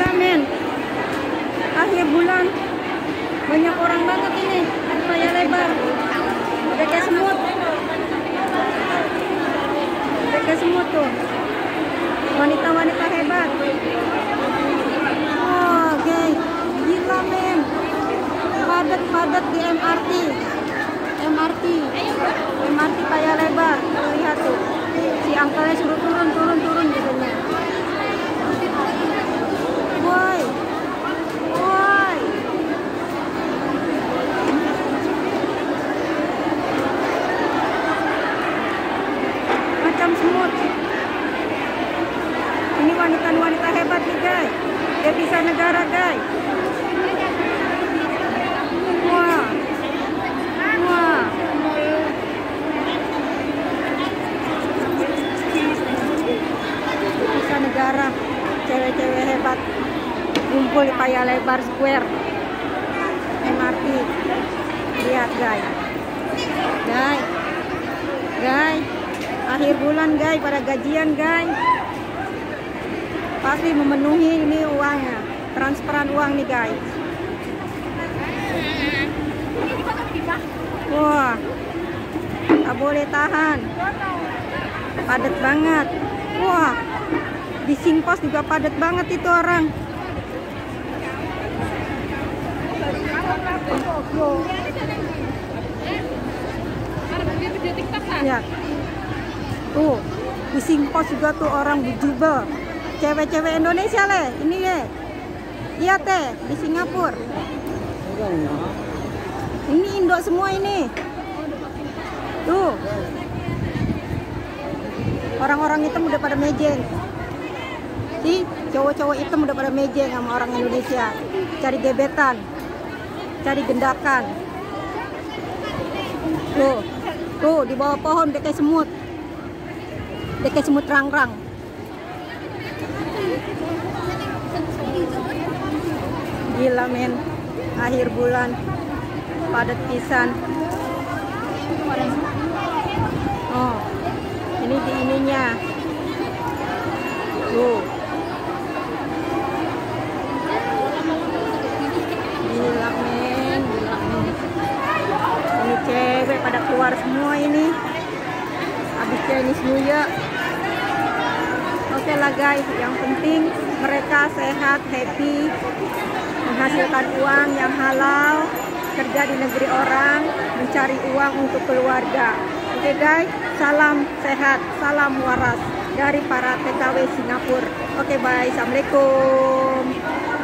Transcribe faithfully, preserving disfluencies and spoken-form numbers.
Gila men, akhir bulan banyak orang banget ini. Paya lebar udah kayak semut, udah kayak semut tuh. Wanita-wanita hebat. Oh guys, gila men, padat-padat di M R T, M R T, M R T Paya Lebar. Lihat tuh, si angkelnya suruh turun, turun, turun jadinya. Woi, woi, macam semut. Ini wanita-wanita hebat nih guys, devisa negara guys. Wah, wah. Devisa negara, cewek-cewek hebat kumpul di Paya Lebar Square M R T. Lihat guys, guys, guys, akhir bulan guys, pada gajian guys, pasti memenuhi ini uangnya, transferan uang nih guys. Wah, tak boleh tahan, padat banget. Wah, di Singpos juga padat banget itu orang. Ya, tuh di Singpos juga tuh orang bujubel, cewek-cewek Indonesia leh, ini ya, iya teh di Singapura. Ini Indo semua ini, tuh orang-orang hitam udah pada mejeng, si cowok-cowok hitam udah pada mejeng sama orang Indonesia, cari gebetan, cari gendakan. Tuh, tuh di bawah pohon udah kayak semut, udah kayak semut rang-rang. Gila men, akhir bulan padat pisan. Oh, ini di ininya. Tuh. Gila men, gila men. Ini cewek pada keluar semua ini. Habis Chinese New Year. Oke lah guys, yang penting mereka sehat, happy, menghasilkan uang yang halal, kerja di negeri orang, mencari uang untuk keluarga. Oke guys, salam sehat, salam waras dari para T K W Singapura. Oke bye, assalamualaikum.